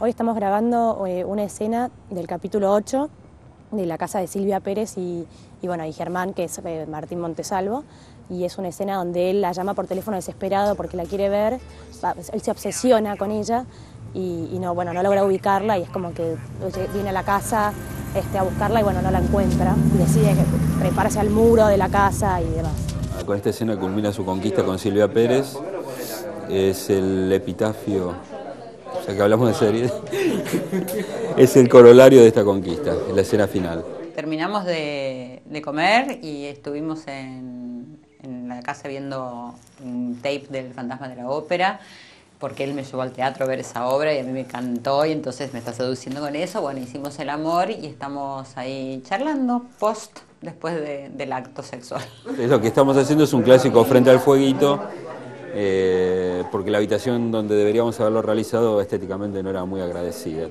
Hoy estamos grabando una escena del capítulo 8 de la casa de Silvia Pérez y Germán, que es Martín Montesalvo, y es una escena donde él la llama por teléfono desesperado porque la quiere ver, él se obsesiona con ella y no logra ubicarla, y es como que viene a la casa a buscarla y no la encuentra y decide treparse al muro de la casa y demás. Con esta escena culmina su conquista con Silvia Pérez, es el epitafio, ya que hablamos de serie, es el corolario de esta conquista, es la escena final. Terminamos de comer y estuvimos en la casa viendo un tape del Fantasma de la Ópera, porque él me llevó al teatro a ver esa obra y a mí me encantó y entonces me está seduciendo con eso. Bueno, hicimos el amor y estamos ahí charlando después del acto sexual. Lo que estamos haciendo es un clásico frente al fueguito, porque la habitación donde deberíamos haberlo realizado estéticamente no era muy agradecida.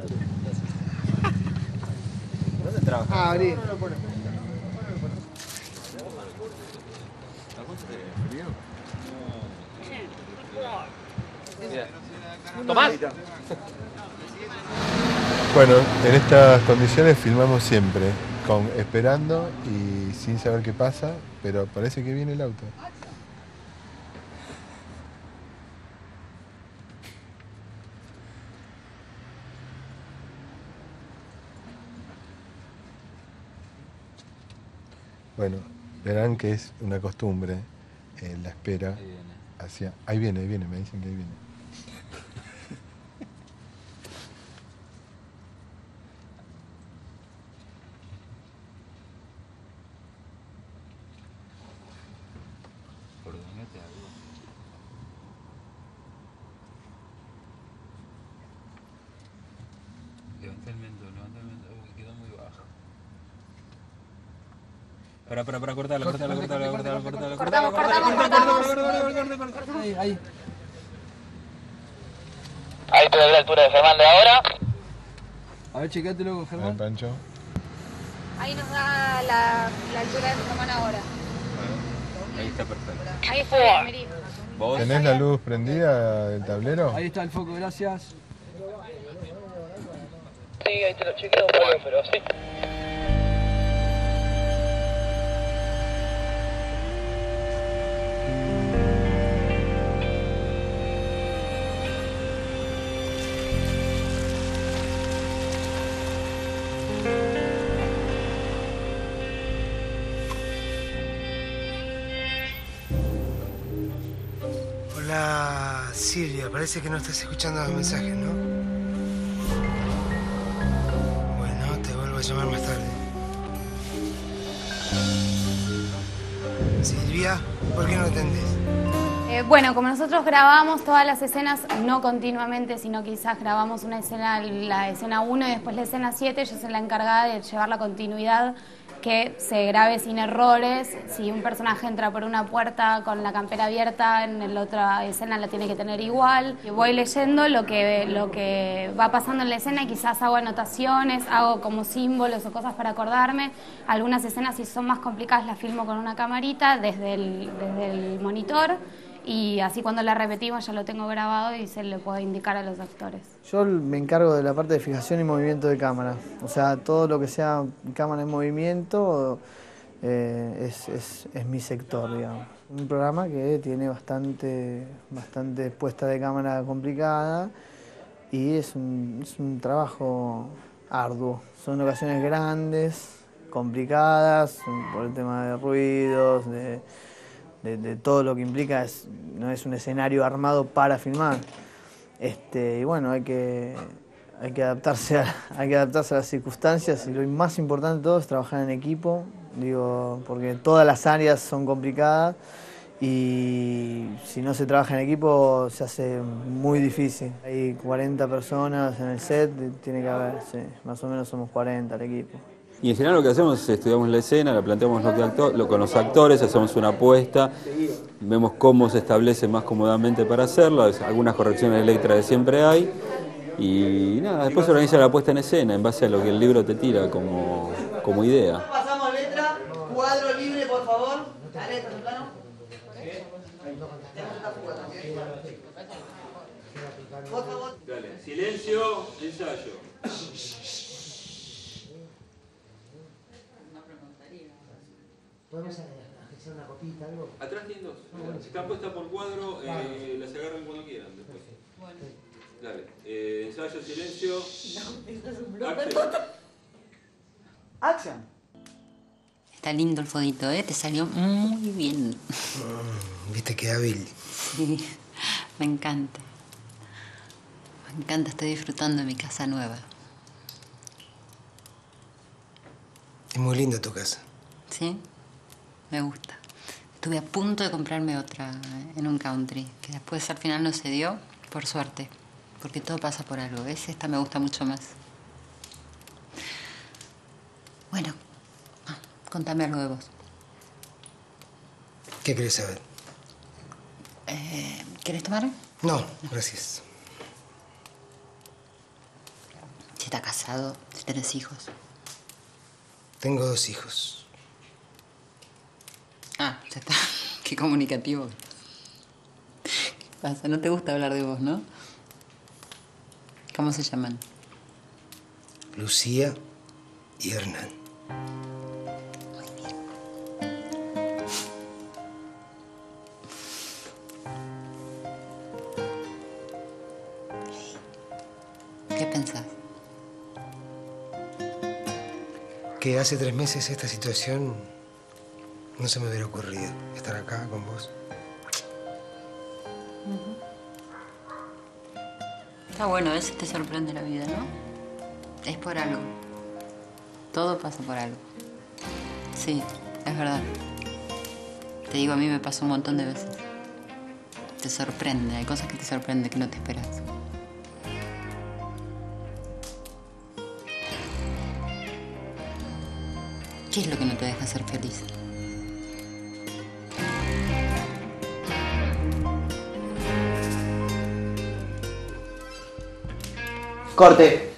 ¿Dónde trabajas? Abrí. Tomás. Bueno, en estas condiciones filmamos siempre, esperando y sin saber qué pasa, pero parece que viene el auto. Bueno, verán que es una costumbre la espera hacia... Ahí viene, me dicen que ahí viene. Levanta el mentón, que quedó muy bajo. Para cortarlo. Ahí. Ahí te doy la altura de Germán de ahora. A ver, checátelo, Germán. Ahí, Pancho. Ahí nos da la altura de Germán ahora. Ahí está perfecto. Ahí está, Meri. ¿Vos? ¿Tenés la luz prendida del tablero? Ahí está el foco, gracias. Sí, ahí te lo chequeo un poco, pero sí. Hola, Silvia, parece que no estás escuchando los mensajes, ¿no? Bueno, te vuelvo a llamar más tarde. Silvia, ¿por qué no atendés? Bueno, como nosotros grabamos todas las escenas, no continuamente, sino quizás grabamos una escena, la escena 1 y después la escena 7, yo soy la encargada de llevar la continuidad, que se grabe sin errores. Si un personaje entra por una puerta con la campera abierta, en la otra escena la tiene que tener igual. Y voy leyendo lo que va pasando en la escena y quizás hago anotaciones, hago como símbolos o cosas para acordarme. Algunas escenas, si son más complicadas, las filmo con una camarita desde el monitor. Y así cuando la repetimos ya lo tengo grabado y se le puede indicar a los actores. Yo me encargo de la parte de fijación y movimiento de cámara. O sea, todo lo que sea cámara en movimiento es mi sector, digamos. Un programa que tiene bastante puesta de cámara complicada y es un trabajo arduo. Son ocasiones grandes, complicadas, por el tema de ruidos, de todo lo que implica, no es un escenario armado para filmar. Y bueno, hay que adaptarse a las circunstancias, y lo más importante de todo es trabajar en equipo, porque todas las áreas son complicadas y si no se trabaja en equipo se hace muy difícil. Hay 40 personas en el set, tiene que haber, sí, más o menos somos 40 el equipo. Y en general lo que hacemos es estudiamos la escena, la planteamos con los actores, hacemos una apuesta, vemos cómo se establece más cómodamente para hacerlo, algunas correcciones de letra que siempre hay, y nada, después se organiza la puesta en escena en base a lo que el libro te tira como idea. Pasamos letra, cuadro libre, por favor. La letra, ¿en plano? Por favor. Dale, silencio, ensayo. ¿Podemos hacer una copita, algo? Atrás tienen dos. Están puestas por cuadro, las agarran cuando quieran después. Bueno. Dale, ensayo, silencio. Action. Está lindo el fodito, ¿eh? Te salió muy bien. Viste qué hábil. Sí, me encanta. Me encanta, estoy disfrutando de mi casa nueva. Es muy linda tu casa. ¿Sí? Me gusta. Estuve a punto de comprarme otra en un country, que después al final no se dio, por suerte. Porque todo pasa por algo, ¿ves? Esta me gusta mucho más. Bueno, contame algo de vos. ¿Qué querés saber? ¿Querés tomar? No, gracias. Si estás casado, si tenés hijos. Tengo 2 hijos. Ah, ya está. Qué comunicativo. ¿Qué pasa? No te gusta hablar de vos, ¿no? ¿Cómo se llaman? Lucía y Hernán. ¿Qué pensás? Que hace 3 meses esta situación no se me hubiera ocurrido. Estar acá con vos. Está bueno, a veces te sorprende la vida, ¿no? Es por algo. Todo pasa por algo. Sí, es verdad. Te digo, a mí me pasó un montón de veces. Te sorprende, hay cosas que te sorprenden que no te esperas. ¿Qué es lo que no te deja ser feliz? Corte.